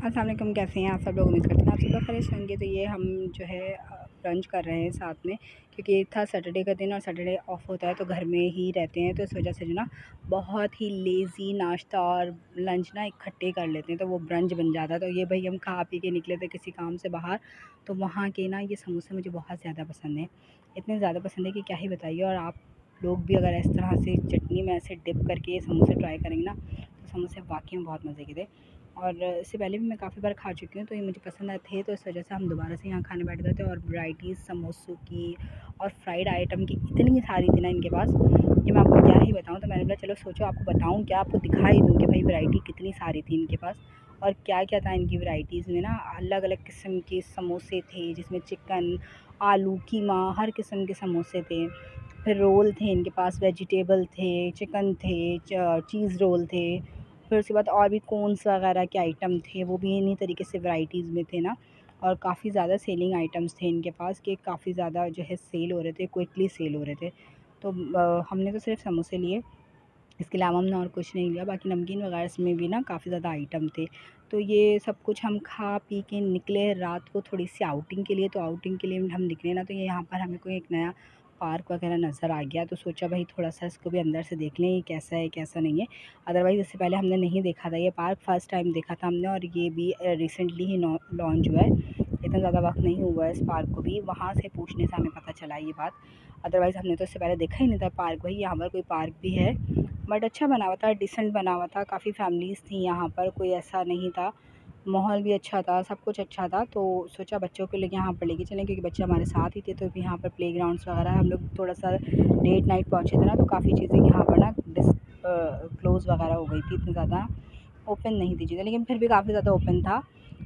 अस्सलाम वालेकुम, कैसे हैं आप सब लोग। उम्मीद करते हैं आप सब लोग खैरियत से होंगे। तो ये हम जो है ब्रंच कर रहे हैं साथ में, क्योंकि था सैटरडे का दिन और सैटरडे ऑफ होता है तो घर में ही रहते हैं, तो इस वजह से जो ना बहुत ही लेज़ी नाश्ता और लंच ना इकट्ठे कर लेते हैं, तो वो ब्रंच बन जाता है। तो ये भाई हम खा पी के निकले थे किसी काम से बाहर, तो वहाँ के ना ये समोसे मुझे बहुत ज़्यादा पसंद है, इतने ज़्यादा पसंद है कि क्या ही बताइए। और आप लोग भी अगर इस तरह से चटनी में ऐसे डिप करके ये समोसे ट्राई करेंगे ना, तो समोसे वाकई में बहुत मज़े के थे। और इससे पहले भी मैं काफ़ी बार खा चुकी हूँ, तो ये मुझे पसंद आए थे, तो इस वजह से हम दोबारा से यहाँ खाने बैठ गए थे। और वैराइटीज़ समोसों की और फ्राइड आइटम की इतनी सारी थी ना इनके पास, कि मैं आपको क्या ही बताऊँ। तो मैंने बोला चलो सोचो आपको बताऊँ क्या, आपको दिखाई दूँ कि भाई वैराइटी कितनी सारी थी इनके पास और क्या क्या था इनकी वैराइटीज़ में ना। अलग अलग किस्म के समोसे थे, जिसमें चिकन, आलू, कीमा, हर किस्म के समोसे थे। फिर रोल थे इनके पास, वेजिटेबल थे, चिकन थे, चीज़ रोल थे। फिर उसके बाद और भी कोन्स वगैरह के आइटम थे, वो भी इन्हीं तरीके से वैराइटीज़ में थे ना। और काफ़ी ज़्यादा सेलिंग आइटम्स थे इनके पास, कि काफ़ी ज़्यादा जो है सेल हो रहे थे, क्विकली सेल हो रहे थे। तो हमने तो सिर्फ समोसे लिए, इसके अलावा हमने और कुछ नहीं लिया। बाकी नमकीन वगैरह में भी ना काफ़ी ज़्यादा आइटम थे। तो ये सब कुछ हम खा पी के निकले रात को थोड़ी सी आउटिंग के लिए। तो आउटिंग के लिए हम निकले ना, तो ये यहाँ पर हमें कोई एक नया पार्क वगैरह नज़र आ गया, तो सोचा भाई थोड़ा-सा इसको भी अंदर से देख लें, ये कैसा है कैसा नहीं है। अदरवाइज़ इससे पहले हमने नहीं देखा था ये पार्क, फ़र्स्ट टाइम देखा था हमने। और ये भी रिसेंटली ही लॉन्च हुआ है, इतना ज़्यादा वक्त नहीं हुआ है इस पार्क को भी। वहाँ से पूछने से हमें पता चला ये बात, अदरवाइज़ हमने तो इससे पहले देखा ही नहीं था पार्क। भाई यहाँ पर कोई पार्क भी है, बट अच्छा बना हुआ था, डिसेंट बना हुआ था। काफ़ी फैमिलीज़ थी यहाँ पर, कोई ऐसा नहीं था। माहौल भी अच्छा था, सब कुछ अच्छा था। तो सोचा बच्चों को लेके यहाँ पर लेके चलें, क्योंकि बच्चे हमारे साथ ही थे। तो यहाँ पर प्लेग्राउंड्स वगैरह, हम लोग थोड़ा-सा लेट नाइट पहुँचे थे ना, तो काफ़ी चीज़ें यहाँ पर ना क्लोज़ वगैरह हो गई थी, इतनी ज़्यादा ओपन नहीं थी चीज़ें, लेकिन फिर भी काफ़ी ज़्यादा ओपन था।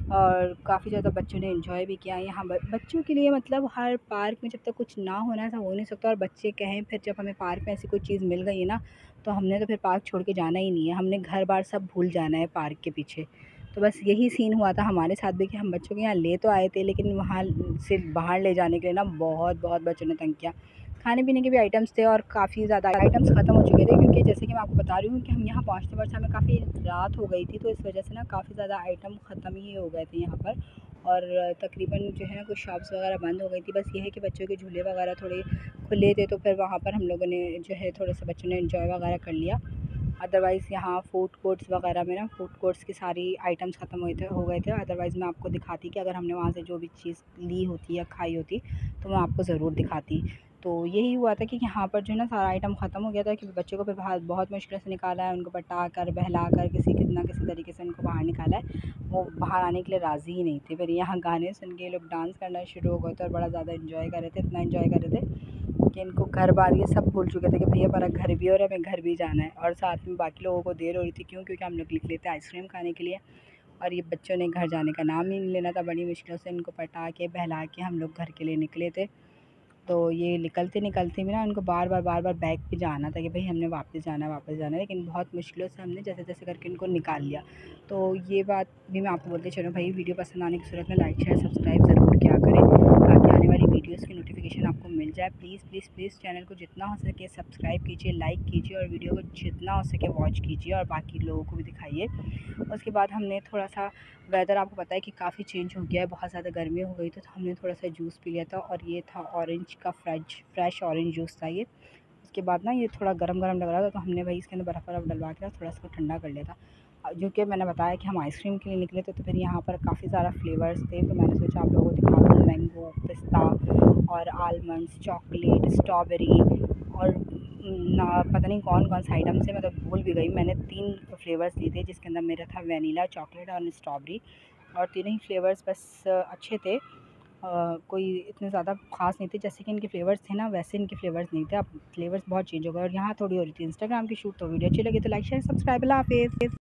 और काफ़ी ज़्यादा बच्चों ने एंजॉय भी किया यहाँ। बच्चों के लिए मतलब हर पार्क में जब तक कुछ ना होना ऐसा हो नहीं सकता। और बच्चे कहें, फिर जब हमें पार्क में ऐसी कोई चीज़ मिल गई है ना, तो हमने तो फिर पार्क छोड़ के जाना ही नहीं है, हमने घर बार सब भूल जाना है पार्क के पीछे। तो बस यही सीन हुआ था हमारे साथ भी, कि हम बच्चों को यहाँ ले तो आए थे, लेकिन वहाँ से बाहर ले जाने के लिए ना बहुत बहुत बच्चों ने तंग किया। खाने पीने के भी आइटम्स थे और काफ़ी ज़्यादा आइटम्स ख़त्म हो चुके थे, क्योंकि जैसे कि मैं आपको बता रही हूँ कि हम यहाँ पहुँचते हमें काफ़ी रात हो गई थी, तो इस वजह से ना काफ़ी ज़्यादा आइटम ख़त्म ही हो गए थे यहाँ पर। और तकरीबन जो है ना कुछ शॉप्स वगैरह बंद हो गई थी। बस ये है कि बच्चों के झूले वगैरह थोड़े खुले थे, तो फिर वहाँ पर हम लोगों ने जो है थोड़ा सा बच्चों ने एंजॉय वगैरह कर लिया। अदरवाइज़ यहाँ फूड कोर्ट्स वगैरह में ना, फूड कोर्ट्स की सारी आइटम्स ख़त्म हो गए थे। अदरवाइज़ मैं आपको दिखाती कि अगर हमने वहाँ से जो भी चीज़ ली होती या खाई होती, तो मैं आपको ज़रूर दिखाती। तो यही हुआ था कि यहाँ पर जो है ना सारा आइटम ख़त्म हो गया था, क्योंकि बच्चों को फिर बाहर बहुत मुश्किल से निकाला है, उनको बटा कर बहला कर किसी ना किसी तरीके से उनको बाहर निकाला है। वो बाहर आने के लिए राज़ी ही नहीं थे। फिर यहाँ गाने सुन के ये लोग डांस करना शुरू हो गए थे और बड़ा ज़्यादा एंजॉय कर रहे थे, इतना एंजॉय कर रहे थे कि इनको घर बार ये सब भूल चुके थे कि भैया हमारा घर भी है और हमें घर भी जाना है। और साथ में बाकी लोगों को देर हो रही थी, क्यों, क्योंकि हम लोग निकले थे आइसक्रीम खाने के लिए। और ये बच्चों ने घर जाने का नाम ही नहीं लेना था, बड़ी मुश्किल से इनको पटा के बहला के हम लोग घर के लिए निकले थे। तो ये निकलते भी ना उनको बार बार बैक पे जाना था कि भाई हमने वापस जाना है, लेकिन बहुत मुश्किलों से हमने जैसे करके इनको निकाल लिया। तो ये बात भी मैं आपको बोलते चलूँ भाई, वीडियो पसंद आने की सूरत में लाइक शेयर सब्सक्राइब ज़रूर किया करें, ताकि आने वाली वीडियोज़ की नोटिफिकेशन आपको मिल जाए। प्लीज़ चैनल को जितना हो सके सब्सक्राइब कीजिए, लाइक कीजिए और वीडियो को जितना हो सके वॉच कीजिए और बाकी लोगों को भी दिखाइए। उसके बाद हमने थोड़ा-सा, वेदर आपको पता है कि काफ़ी चेंज हो गया है, बहुत ज़्यादा गर्मी हो गई, तो हमने थोड़ा-सा जूस पी लिया था। और ये था ऑरेंज का फ्रेश ऑरेंज जूस था ये। उसके बाद ना ये थोड़ा गरम-गरम लग रहा था, तो हमने भाई इसके अंदर बर्फ़ डलवा के ना थोड़ा इसको ठंडा कर लिया था। जो कि मैंने बताया कि हम आइसक्रीम के लिए निकले थे, तो फिर यहाँ पर काफ़ी सारा फ्लेवर्स थे, तो मैंने सोचा आप लोगों को दिखा दूँ। मैंगो, पिस्ता और आलमंड्स, चॉकलेट, स्ट्रॉबेरी और ना पता नहीं कौन-कौन से आइटम से, मैं तो भूल भी गई। मैंने 3 फ्लेवर्स लिए थे, जिसके अंदर मेरा था वैनिला, चॉकलेट और स्ट्रॉबेरी। और तीनों ही फ्लेवर्स बस अच्छे थे। कोई इतने ज़्यादा ख़ास नहीं थे, जैसे कि इनके फ्लेवर्स थे ना वैसे इनके फ्लेवर्स नहीं थे। अब फ्लेवर्स बहुत चेंज हो गए। और यहाँ थोड़ी हो रही थी इंस्टाग्राम की शूट, तो वीडियो अच्छी लगी तो लाइक शेयर सब्सक्राइब। अल्लाह हाफ़िज़।